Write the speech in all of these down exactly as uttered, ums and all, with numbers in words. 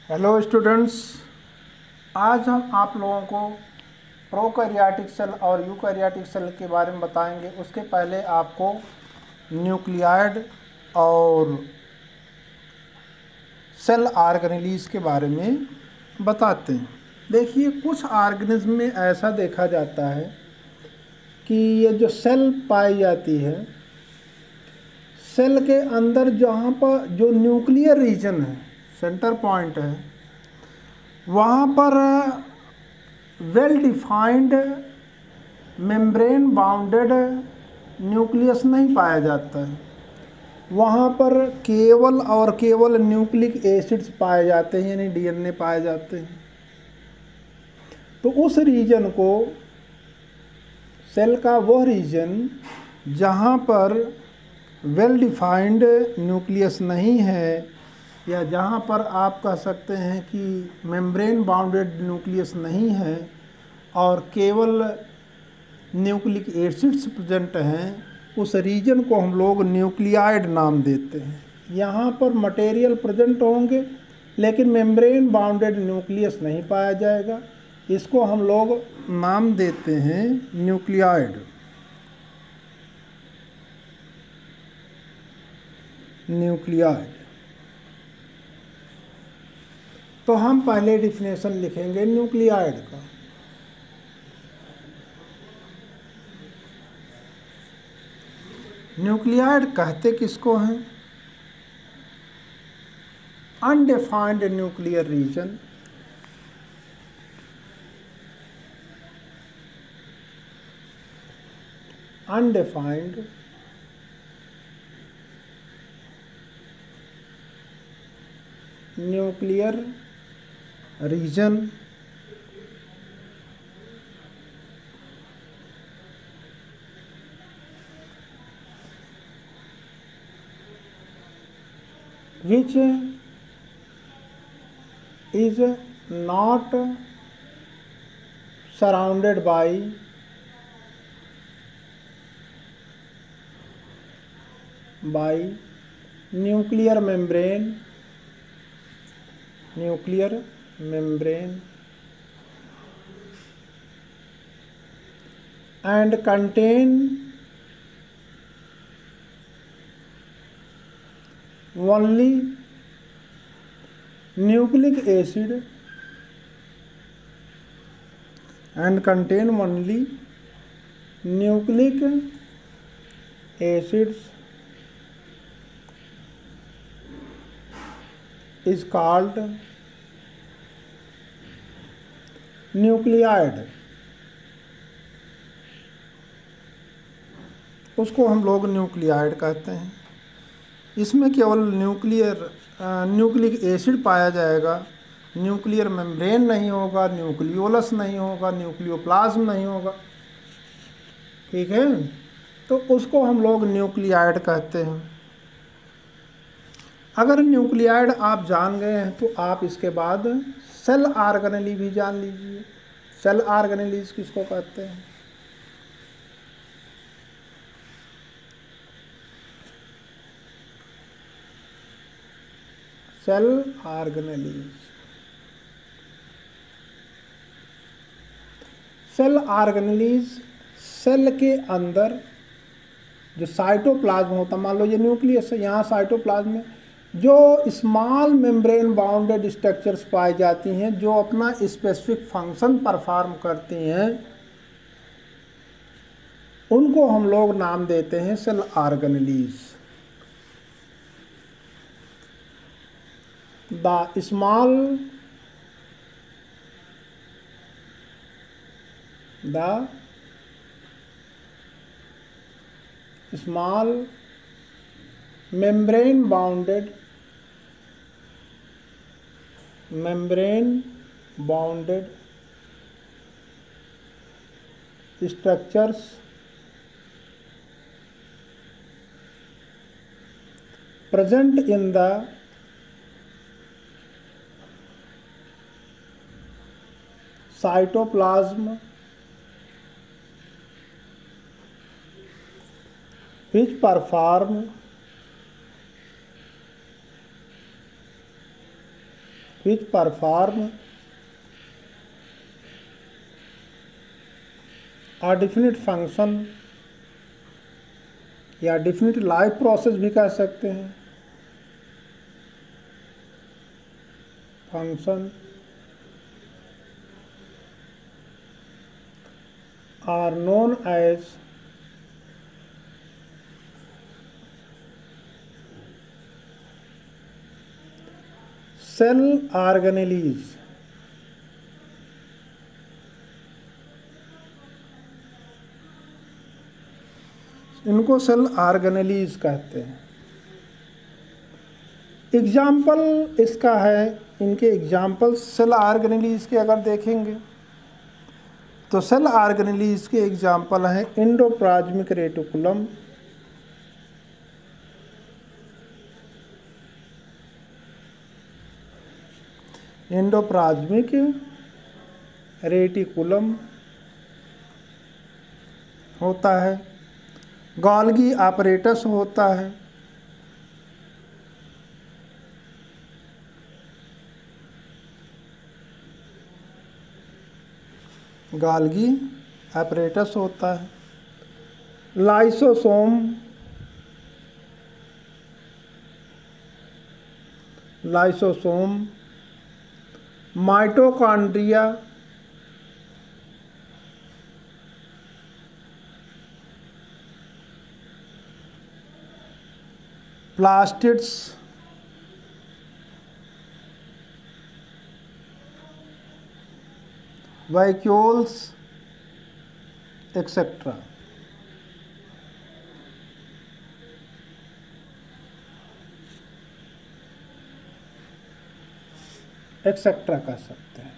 Hello students, आज हम आप लोगों को प्रोकैरियोटिक सेल और यूकैरियोटिक सेल के बारे में बताएंगे। उसके पहले आपको न्यूक्लियाइड और सेल ऑर्गेनेलीज के बारे में बताते हैं। देखिए, कुछ ऑर्गेनिज्म में ऐसा देखा जाता है कि ये जो सेल पाई जाती है, सेल के अंदर जहाँ पर जो न्यूक्लियर रीजन है, सेंटर पॉइंट है, वहाँ पर well defined membrane bounded nucleus नहीं पाया जाता है। वहाँ पर केवल और केवल न्यूक्लिक एसिड्स पाए जाते हैं, यानी डीएनए पाए जाते हैं। तो उस रीजन को, सेल का वह रीजन जहाँ पर वेल डिफाइंड न्यूक्लियस नहीं है, या जहाँ पर आप कह सकते हैं कि मेम्ब्रेन बाउंडेड न्यूक्लियस नहीं है और केवल न्यूक्लिक एसिड्स प्रेजेंट हैं, उस रीजन को हम लोग न्यूक्लियाइड नाम देते हैं। यहाँ पर मटेरियल प्रेजेंट होंगे लेकिन मेम्ब्रेन बाउंडेड न्यूक्लियस नहीं पाया जाएगा। इसको हम लोग नाम देते हैं न्यूक्लियाइड। न्यूक्लियाइड तो हम पहले डिफिनेशन लिखेंगे न्यूक्लियाइड का। न्यूक्लियाइड कहते किसको हैं? Undefined nuclear region, undefined nuclear region which is not surrounded by by nuclear membrane nuclear membrane and contain only nucleic acid and contain only nucleic acids is called nucleoid. उसको हम लोग nuclide कहते हैं। इसमें केवल न्यूक्लियर न्यूक्लिक एसिड पाया जाएगा, nuclear membrane नहीं होगा, न्यूक्लियोलस नहीं होगा, न्यूक्लियोप्लाज्म नहीं होगा। ठीक है, तो उसको हम लोग न्यूक्लियाइड कहते हैं। अगर न्यूक्लियाइड आप जान गए हैं तो आप इसके बाद सेल ऑर्गेनेली भी जान लीजिए। सेल ऑर्गेनेलीज किसको कहते हैं? Cell organelles cell organelles cell के अंदर जो साइटोप्लाज्म होता, मान लो ये न्यूक्लियस है, यहाँ साइटोप्लाज्म में जो स्मॉल मेम्ब्रेन बाउंडेड स्ट्रक्चर्स पाई जाती हैं जो अपना स्पेसिफिक फंक्शन परफॉर्म करती हैं, उनको हम लोग नाम देते हैं cell organelles. The small the small membrane bounded membrane bounded structures present in the cytoplasm which perform which perform a definite function या definite life process भी कह सकते हैं, function are known as cell organelles. इनको cell organelles कहते हैं। Example इसका है, इनके एग्जाम्पल सेल ऑर्गेनेलीज के अगर देखेंगे तो सेल ऑर्गेनेलीज के एग्जाम्पल हैं एंडोप्लाज्मिक रेटिकुलम, एंडोप्लाज्मिक रेटिकुलम होता है, गोल्गी apparatus होता है, गोल्गी apparatus होता है, lysosome, lysosome, mitochondria, plastids, vacuoles etcetera. Etcetera कह सकते हैं।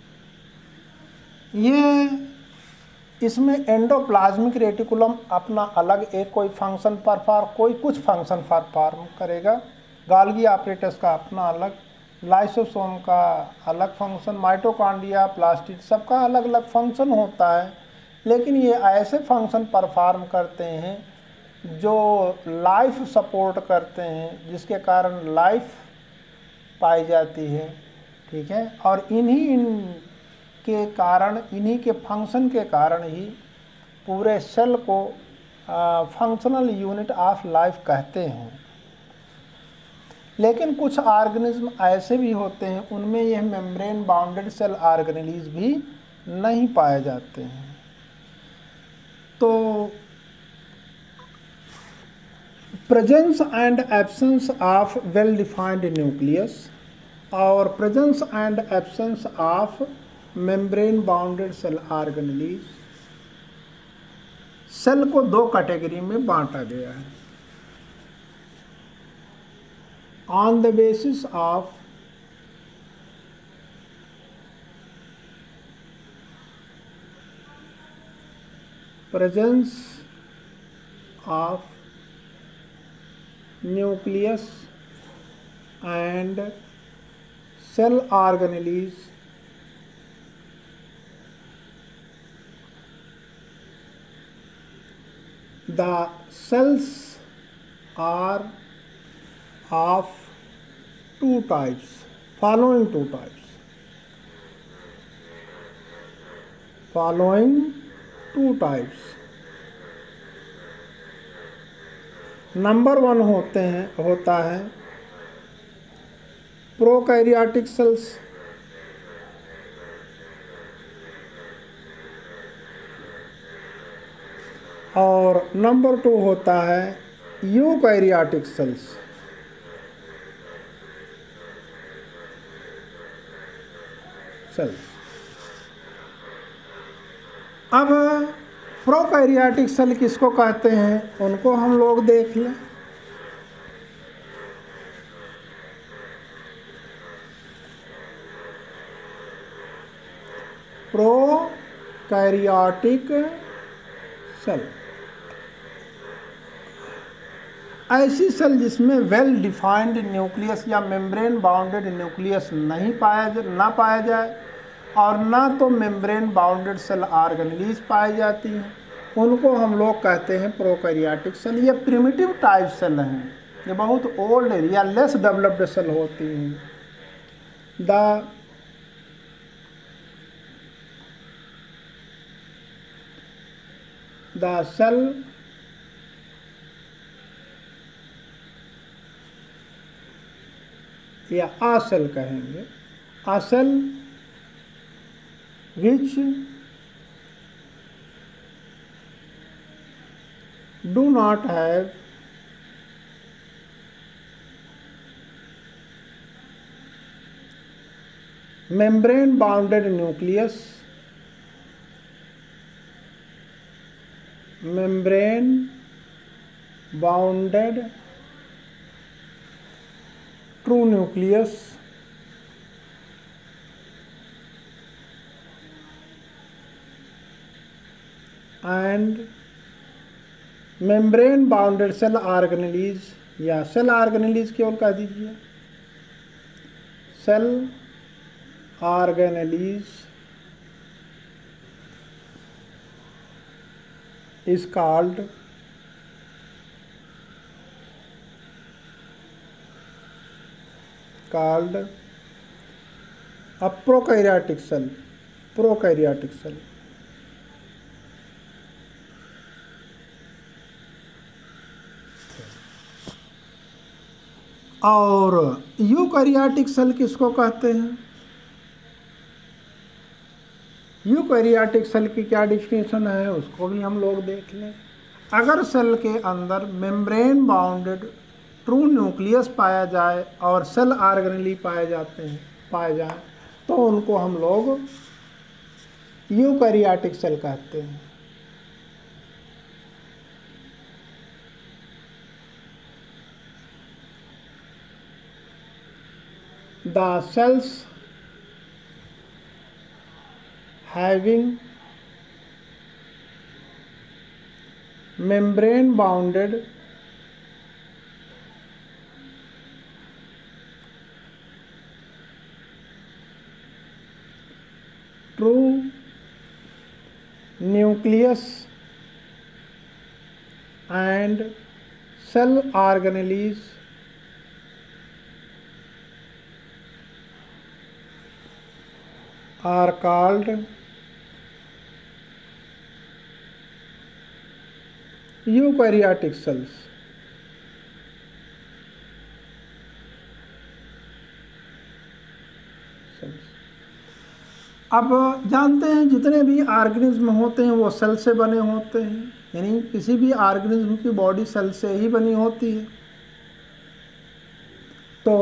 ये इसमें एंडोप्लाज्मिक रेटिकुलम अपना अलग एक कोई फंक्शन परफॉर्म कोई कुछ फंक्शन परफॉर्म करेगा, गोल्गी apparatus का अपना अलग, लाइसोसोम का अलग फंक्शन, माइटोकॉन्ड्रिया, प्लास्टिड सबका अलग अलग फंक्शन होता है। लेकिन ये ऐसे फंक्शन परफॉर्म करते हैं जो लाइफ सपोर्ट करते हैं, जिसके कारण लाइफ पाई जाती है, ठीक है। और इन्हीं इन के कारण, इन्हीं के फंक्शन के कारण ही पूरे सेल को फंक्शनल यूनिट ऑफ लाइफ कहते हैं। लेकिन कुछ ऑर्गेनिज्म ऐसे भी होते हैं उनमें यह मेम्ब्रेन बाउंडेड सेल ऑर्गेनेलीज भी नहीं पाए जाते हैं। तो presence and absence of well defined nucleus और presence and absence of membrane bounded cell organelles, cell को दो कैटेगरी में बांटा गया है on the basis of presence of nucleus and cell organelles the cells are of two types, following two types, following two types। Number one होते हैं होता है प्रोकैरियोटिक सेल्स, और नंबर टू होता है यूकैरियोटिक सेल्स। सेल्स अब prokaryotic cell किसको कहते हैं उनको हम लोग देख लें। प्रोकैरियोटिक सेल ऐसी सेल जिसमें वेल डिफाइंड न्यूक्लियस या मेम्ब्रेन बाउंडेड न्यूक्लियस नहीं पाया ना पाया जाए और ना तो मेम्ब्रेन बाउंडेड सेल ऑर्गेनेलीज पाई जाती हैं, उनको हम लोग कहते हैं प्रोकैरियोटिक सेल। ये प्रिमिटिव टाइप सेल हैं, ये बहुत ओल्ड या लेस डेवलप्ड सेल होती हैं। the the cell या a cell कहेंगे, a cell which do not have membrane bounded nucleus, membrane bounded true nucleus and membrane bounded cell organelles, या cell organelles केवल कह दीजिए, cell organelles is called called a prokaryotic cell, prokaryotic cell. और eukaryotic cell किसको कहते हैं? Eukaryotic cell की क्या डिफिनेशन है उसको भी हम लोग देख लें। अगर सेल के अंदर मेम्ब्रेन बाउंडेड ट्रू न्यूक्लियस पाया जाए और सेल ऑर्गेनेली पाए जाते हैं पाए जाए तो उनको हम लोग यूकैरियोटिक सेल कहते हैं। The cells having membrane bounded true nucleus and cell organelles are called eukaryotic cells. अब जानते हैं जितने भी ऑर्गेनिज्म होते हैं वो सेल से बने होते हैं, यानी किसी भी ऑर्गेनिज्म की बॉडी सेल से ही बनी होती है। तो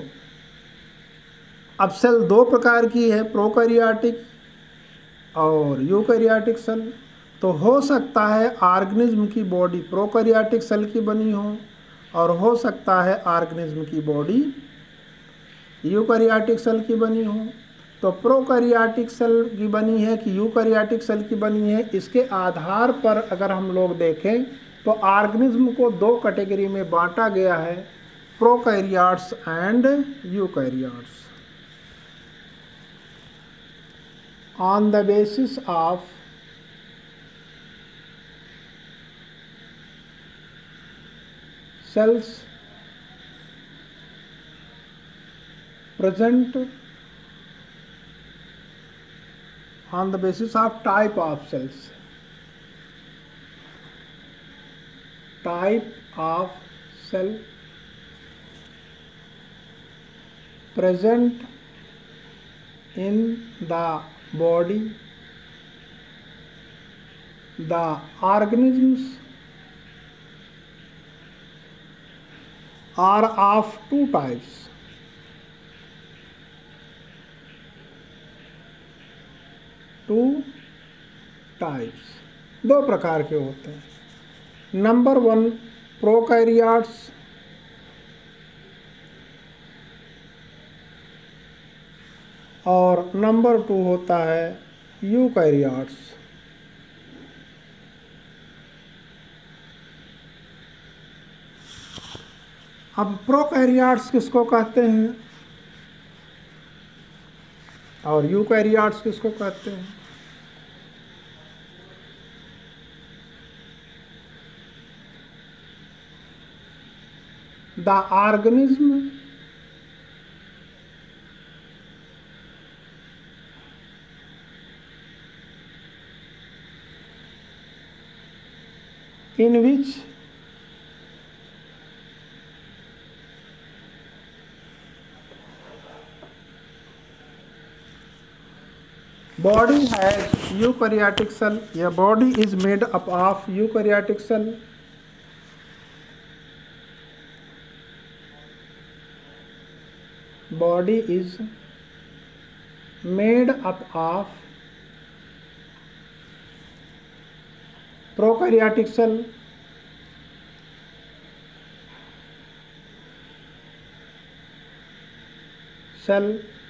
अब सेल दो प्रकार की है, प्रोकैरियोटिक और यूकैरियोटिक सेल। तो हो सकता है ऑर्गेनिज्म की बॉडी प्रोकैरियोटिक सेल की बनी हो और हो सकता है ऑर्गेनिज्म की बॉडी यूकैरियोटिक सेल की बनी हो। तो प्रोकैरियोटिक सेल की बनी है कि यूकैरियोटिक सेल की बनी है, इसके आधार पर अगर हम लोग देखें तो ऑर्गेनिज्म को दो कैटेगरी में बांटा गया है, prokaryotes and eukaryotes. On the basis of cells present, on the basis of type of cells, type of cell present in the body, the organisms are of two types, two types, दो प्रकार के होते हैं। Number one prokaryotes, और number two होता है eukaryotes. अब prokaryotes किसको कहते हैं और यूकैरियोट्स किसको कहते हैं? The organism in which body has eukaryotic cell. Yeah, body is made up of eukaryotic cell. Body is made up of prokaryotic cell, cell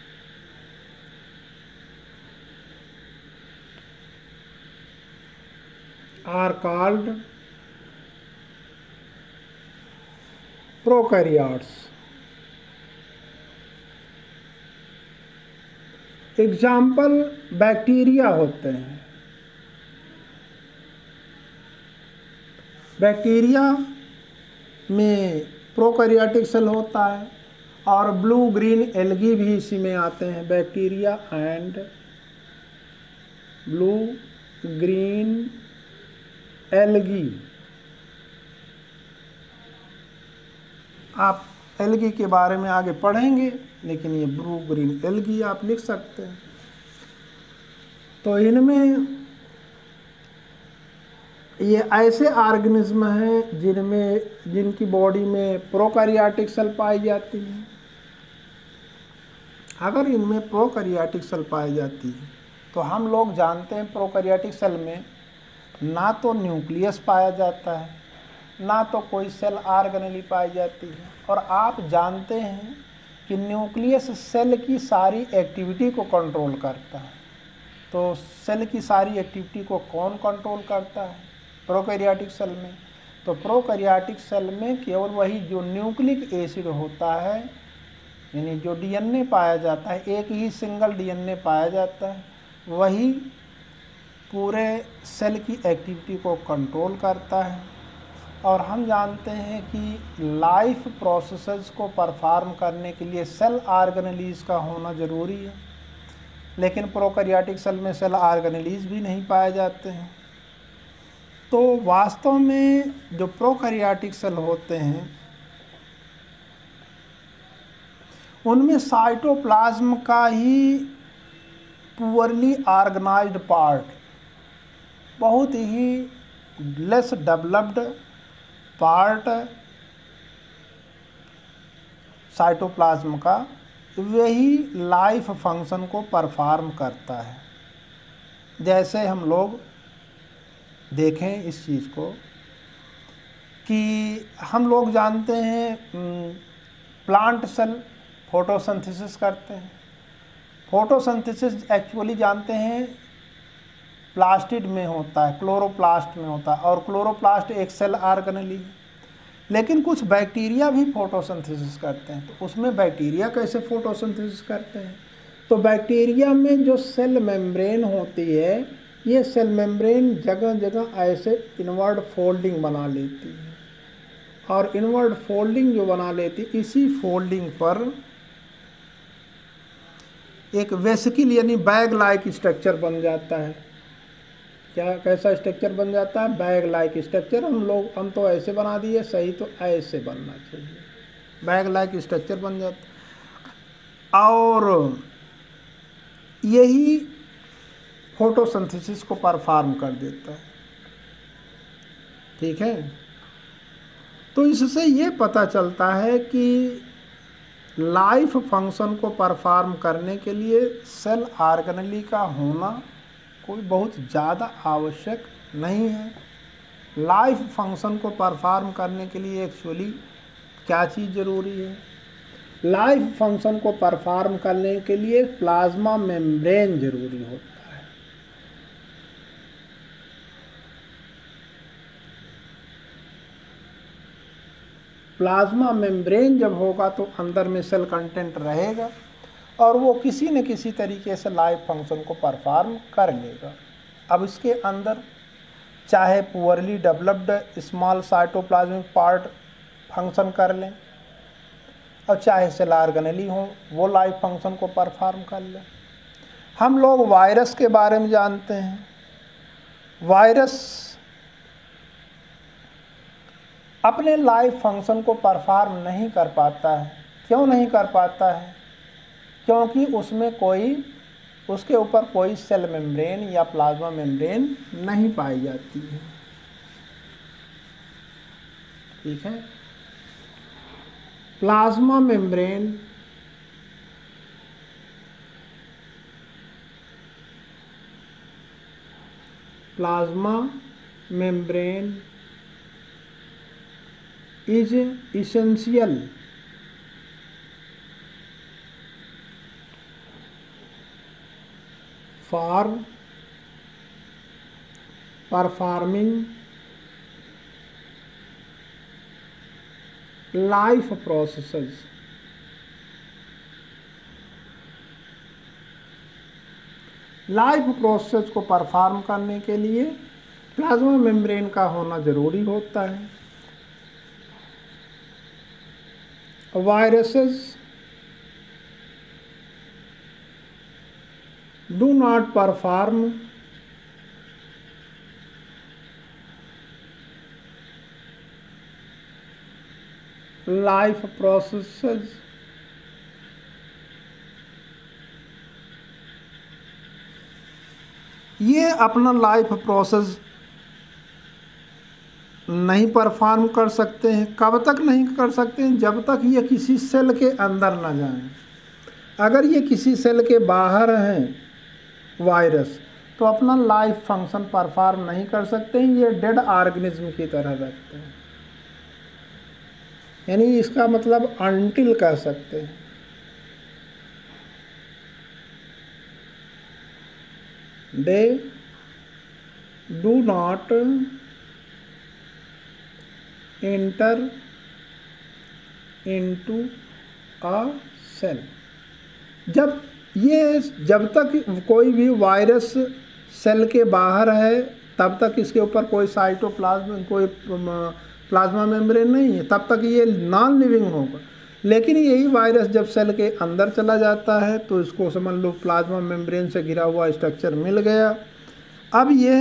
are called prokaryotes. Example bacteria होते हैं। Bacteria में prokaryotic cell होता है और blue green algae भी इसी में आते हैं। Bacteria and blue green algae. आप एल्गी के बारे में आगे पढ़ेंगे, लेकिन ये ब्लू ग्रीन एल्गी आप लिख सकते हैं। तो इनमें ये ऐसे ऑर्गेनिज्म हैं जिनमें जिनकी बॉडी में प्रोकैरियोटिक सेल पाई जाती हैं। अगर इनमें प्रोकैरियोटिक सेल पाई जाती है तो हम लोग जानते हैं प्रोकैरियोटिक सेल में ना तो न्यूक्लियस पाया जाता है, ना तो कोई सेल ऑर्गेनेली पाई जाती है। और आप जानते हैं कि न्यूक्लियस सेल की सारी एक्टिविटी को कंट्रोल करता है। तो सेल की सारी एक्टिविटी को कौन कंट्रोल करता है? प्रोकैरियोटिक सेल में। तो प्रोकैरियोटिक सेल में केवल वही जो न्यूक्लिक एसिड होता है, यानी जो डीएनए पाया जाता है, एक ही सिंगल डीएनए पाया जाता है, वही पूरे सेल की एक्टिविटी को कंट्रोल करता है। और हम जानते हैं कि लाइफ प्रोसेसेस को परफॉर्म करने के लिए सेल ऑर्गेनेलीज का होना ज़रूरी है, लेकिन प्रोकैरियोटिक सेल में सेल ऑर्गेनेलीज भी नहीं पाए जाते हैं। तो वास्तव में जो प्रोकैरियोटिक सेल होते हैं उनमें साइटोप्लाज्म का ही पुअरली ऑर्गेनाइज्ड पार्ट, बहुत ही लेस डेवलप्ड पार्ट साइटोप्लाज्म का, वही लाइफ फंक्शन को परफॉर्म करता है। जैसे हम लोग देखें इस चीज़ को कि हम लोग जानते हैं प्लांट सेल फोटोसिंथेसिस करते हैं। फोटोसिंथेसिस एक्चुअली जानते हैं प्लास्टिड में होता है, क्लोरोप्लास्ट में होता है, और क्लोरोप्लास्ट एक सेल ऑर्गेनेली है। लेकिन कुछ बैक्टीरिया भी फोटोसिंथेसिस करते हैं। तो उसमें बैक्टीरिया कैसे फोटोसिंथेसिस करते हैं? तो बैक्टीरिया में जो सेल मेम्ब्रेन होती है, ये सेल मेम्ब्रेन जगह जगह ऐसे इनवर्ड फोल्डिंग बना लेती है, और इनवर्ड फोल्डिंग जो बना लेती, इसी फोल्डिंग पर एक वेसिकल यानी बैग लाइक स्ट्रक्चर बन जाता है। क्या कैसा स्ट्रक्चर बन जाता है? Bag like structure. हम लोग हम तो ऐसे बना दिए, सही तो ऐसे बनना चाहिए। बैग लाइक स्ट्रक्चर बन जाता, और यही फोटोसिंथेसिस को परफॉर्म कर देता है। ठीक है, तो इससे ये पता चलता है कि लाइफ फंक्शन को परफॉर्म करने के लिए सेल ऑर्गेनेली का होना कोई बहुत ज़्यादा आवश्यक नहीं है। लाइफ फंक्शन को परफॉर्म करने के लिए एक्चुअली क्या चीज़ ज़रूरी है? लाइफ फंक्शन को परफॉर्म करने के लिए प्लाज्मा मेम्ब्रेन ज़रूरी होता है। प्लाज्मा मेम्ब्रेन जब होगा तो अंदर में सेल कंटेंट रहेगा और वो किसी न किसी तरीके से लाइफ फंक्शन को परफॉर्म कर लेगा। अब इसके अंदर चाहे poorly developed small cytoplasmic part function कर लें, और चाहे सेल ऑर्गेनेली हो, वो लाइफ फंक्शन को परफॉर्म कर लें। हम लोग वायरस के बारे में जानते हैं। वायरस अपने लाइफ फंक्शन को परफॉर्म नहीं कर पाता है। क्यों नहीं कर पाता है? क्योंकि उसमें कोई उसके ऊपर कोई सेल मेम्ब्रेन या प्लाज्मा मेम्ब्रेन नहीं पाई जाती है। ठीक है, plasma membrane plasma membrane is essential for performing life processes. Life process को परफॉर्म करने के लिए प्लाज्मा मेम्ब्रेन का होना जरूरी होता है। Viruses do not perform life processes ये अपना लाइफ प्रोसेस नहीं परफॉर्म कर सकते हैं। कब तक नहीं कर सकते हैं? जब तक ये किसी सेल के अंदर ना जाएं। अगर ये किसी सेल के बाहर हैं वायरस, तो अपना लाइफ फंक्शन परफॉर्म नहीं कर सकते हैं। ये डेड ऑर्गेनिज्म की तरह रहते हैं। यानी इसका मतलब अनटिल कह सकते हैं। They do not enter into a cell. जब ये जब तक कोई भी वायरस सेल के बाहर है, तब तक इसके ऊपर कोई साइटोप्लाज्म कोई प्लाज्मा मेम्ब्रेन नहीं है, तब तक ये नॉन लिविंग होगा। लेकिन यही वायरस जब सेल के अंदर चला जाता है तो इसको समझ लो प्लाज्मा मेम्ब्रेन से घिरा हुआ स्ट्रक्चर मिल गया। अब ये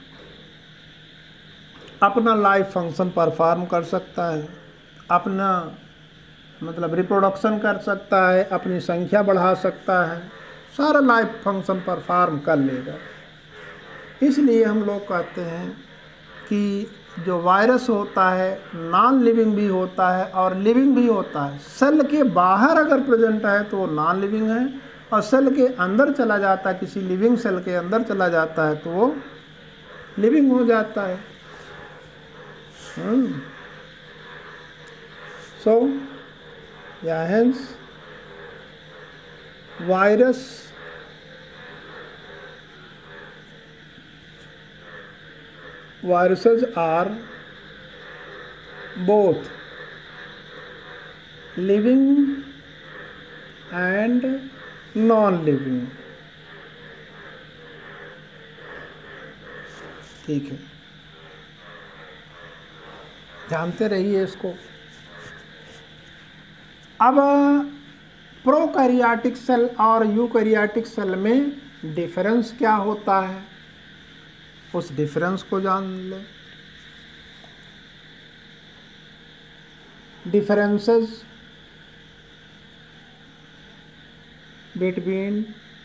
अपना लाइफ फंक्शन परफॉर्म कर सकता है, अपना मतलब रिप्रोडक्शन कर सकता है, अपनी संख्या बढ़ा सकता है, सारा लाइफ फंक्शन परफॉर्म कर लेगा। इसलिए हम लोग कहते हैं कि जो वायरस होता है नॉन लिविंग भी होता है और लिविंग भी होता है। सेल के बाहर अगर प्रेजेंट है तो वो नॉन लिविंग है, और सेल के अंदर चला जाता है, किसी लिविंग सेल के अंदर चला जाता है तो वो लिविंग हो जाता है। सो या hence virus viruses are both living and non-living। ठीक है, जानते रहिए इसको। अब प्रोकैरियोटिक सेल और यूकैरियोटिक सेल में डिफरेंस क्या होता है, उस डिफरेंस को जान ले। Differences between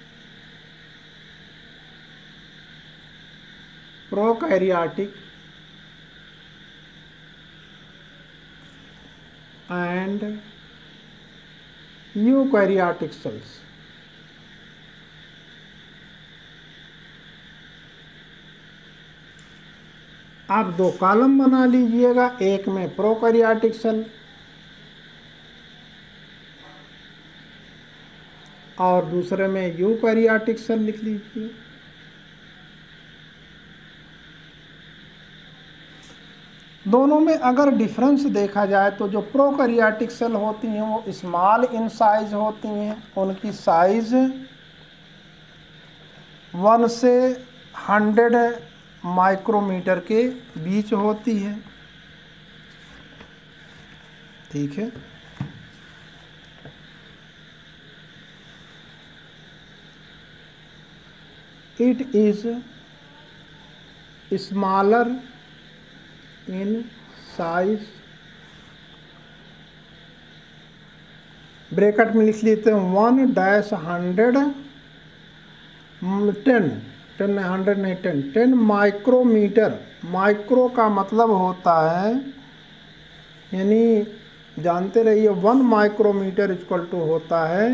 prokaryotic and eukaryotic cells. आप दो कॉलम बना लीजिएगा, एक में प्रोकैरियोटिक सेल और दूसरे में यूकैरियोटिक सेल लिख लीजिए। दोनों में अगर डिफरेंस देखा जाए तो जो प्रोकैरियोटिक सेल होती हैं वो स्मॉल इन साइज होती हैं। उनकी साइज वन से हंड्रेड माइक्रोमीटर के बीच होती है। ठीक है, it is smaller in size bracket में लिख लेते हैं one dash hundred ten ten hundred नहीं टेन टेन माइक्रोमीटर। माइक्रो का मतलब होता है, यानी जानते रहिए वन माइक्रोमीटर इक्वल टू होता है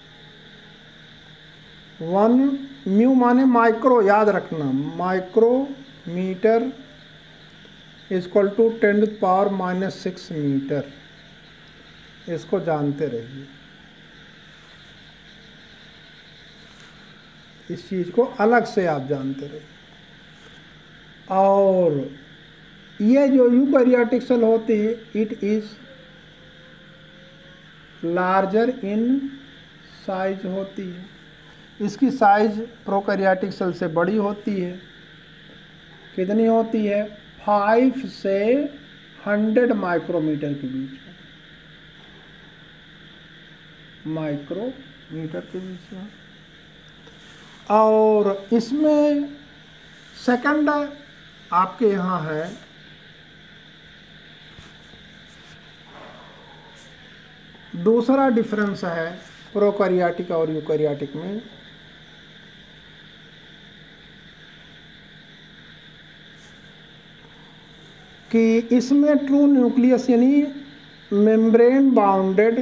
वन म्यू माने माइक्रो, याद रखना micrometre equal to ten to power minus six metre. इसको जानते रहिए, इस चीज़ को अलग से आप जानते रहिए। और ये जो यूकैरियोटिक सेल होती है it is larger in size होती है, इसकी साइज प्रोकैरियोटिक सेल से बड़ी होती है। कितनी होती है? फाइव से हंड्रेड माइक्रोमीटर के बीच में, माइक्रोमीटर के बीच में। और इसमें सेकंड आपके यहाँ है दूसरा डिफरेंस है प्रोकैरियोटिक और यूकैरियोटिक में, कि इसमें ट्रू न्यूक्लियस यानी membrane bounded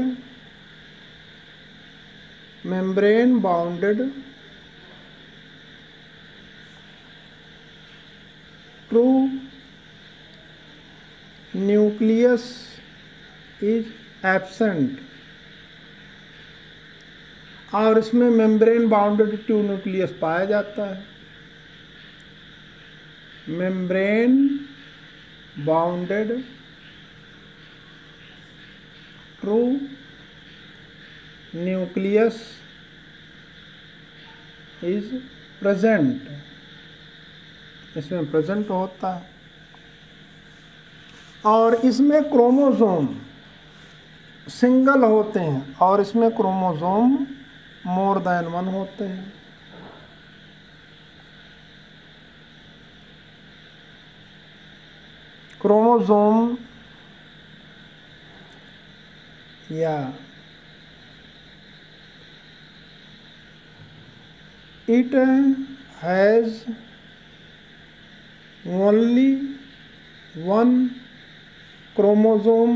membrane bounded true nucleus is absent, और इसमें मेम्ब्रेन बाउंडेड ट्रू न्यूक्लियस पाया जाता है। Membrane bounded true nucleus is present, इसमें प्रेजेंट होता है। और इसमें क्रोमोसोम सिंगल होते हैं और इसमें क्रोमोसोम मोर देन वन होते हैं। क्रोमोसोम या it has only one chromosome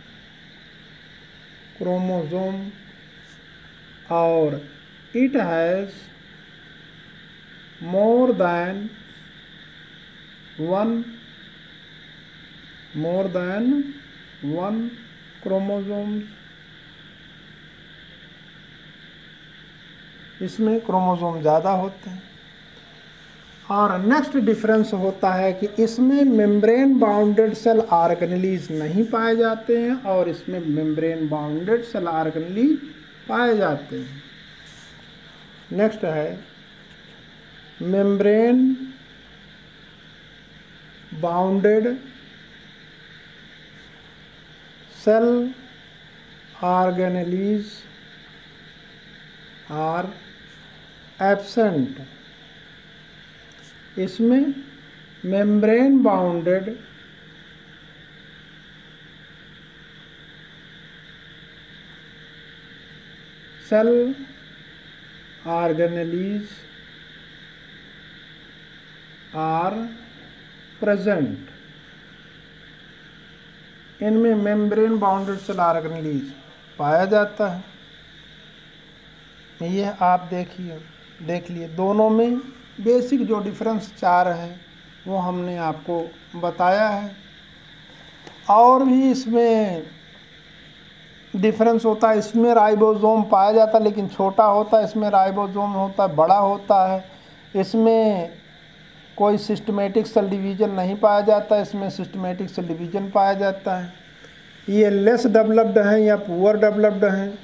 chromosome or it has more than one more than one chromosomes, इसमें क्रोमोसोम ज़्यादा होते हैं। और नेक्स्ट डिफरेंस होता है कि इसमें मेम्ब्रेन बाउंडेड सेल ऑर्गेनेलीज नहीं पाए जाते हैं और इसमें मेम्ब्रेन बाउंडेड सेल ऑर्गेनेली पाए जाते हैं। नेक्स्ट है membrane bounded cell organelles are absent, इसमें membrane bounded cell organelles are present, इनमें मेम्ब्रेन बाउंडेड सेल ऑर्गेनेलीज पाया जाता है। ये आप देखिए देख लिए दोनों में बेसिक जो डिफरेंस चार है वो हमने आपको बताया है। और भी इसमें डिफरेंस होता है, इसमें राइबोसोम पाया जाता है लेकिन छोटा होता है, इसमें राइबोसोम होता है बड़ा होता है। इसमें कोई सिस्टमेटिक सेल डिवीज़न नहीं पाया जाता है, इसमें सिस्टमेटिक सेल डिवीज़न पाया जाता है। ये लेस डेवलप्ड हैं या पुअर डेवलप्ड हैं।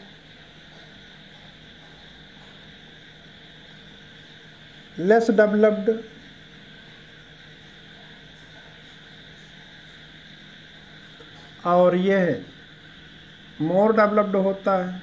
लेस डेवलप्ड और ये है मोर डेवलप्ड होता है।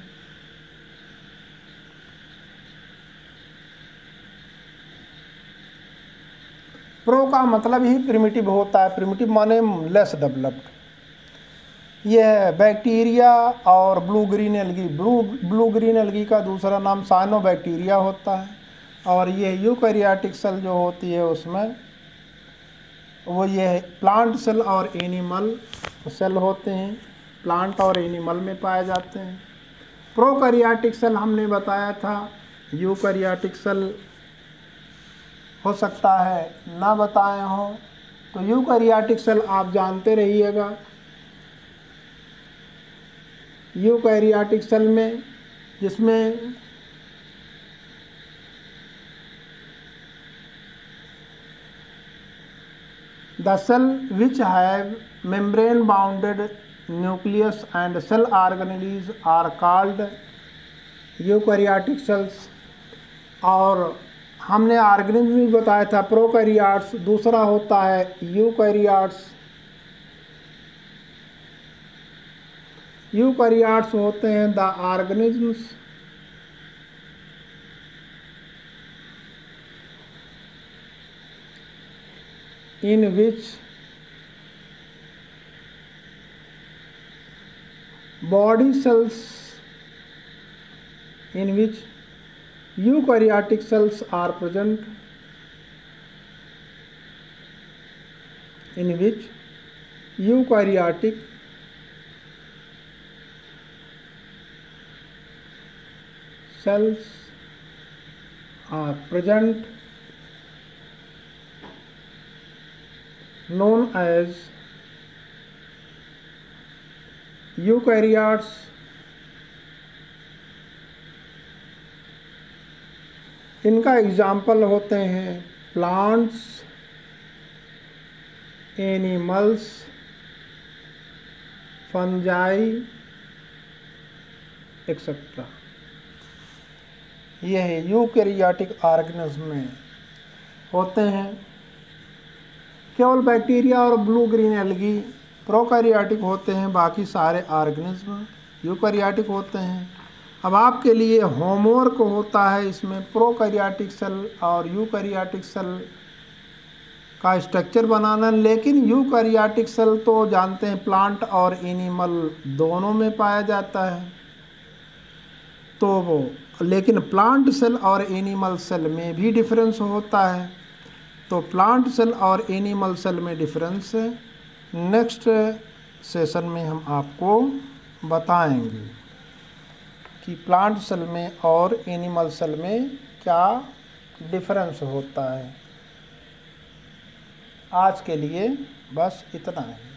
प्रो का मतलब ही प्रिमिटिव होता है, प्रिमिटिव माने लेस डेवलप्ड। ये बैक्टीरिया और blue green algae. Blue blue green algae का दूसरा नाम साइनोबैक्टीरिया होता है। और ये यूकैरियोटिक सेल जो होती है उसमें वो ये प्लांट सेल और एनिमल सेल होते हैं, प्लांट और एनिमल में पाए जाते हैं। प्रोकैरियोटिक सेल हमने बताया था, यूकैरियोटिक सेल हो सकता है ना बताए हों, तो यूकैरियोटिक सेल आप जानते रहिएगा। यूकैरियोटिक सेल में जिसमें the cell which have membrane bounded nucleus and cell organelles are called eukaryotic cells। और हमने ऑर्गेनिज्म भी बताया था प्रोकैरियोट्स, दूसरा होता है यूकैरियोट्स। यूकैरियोट्स होते हैं the organisms in which body cells in which eukaryotic cells are present, in which eukaryotic cells are present, known as eukaryotes। इनका एग्जाम्पल होते हैं प्लांट्स, एनिमल्स, फंजाई एक्सेट्रा। यह यूकैरियोटिक ऑर्गेनिज्म में होते हैं। केवल बैक्टीरिया और ब्लू ग्रीन एल्गी प्रोकैरियोटिक होते हैं, बाकी सारे ऑर्गेनिज्म यूकैरियोटिक होते हैं। अब आपके लिए होमवर्क होता है इसमें प्रोकैरियोटिक सेल और यूकैरियोटिक सेल का स्ट्रक्चर बनाना। लेकिन यूकैरियोटिक सेल तो जानते हैं प्लांट और एनिमल दोनों में पाया जाता है, तो वो लेकिन प्लांट सेल और एनिमल सेल में भी डिफरेंस होता है। तो प्लांट सेल और एनिमल सेल में डिफरेंस नेक्स्ट सेशन में हम आपको बताएंगे कि प्लांट सेल में और एनिमल सेल में क्या डिफरेंस होता है। आज के लिए बस इतना है।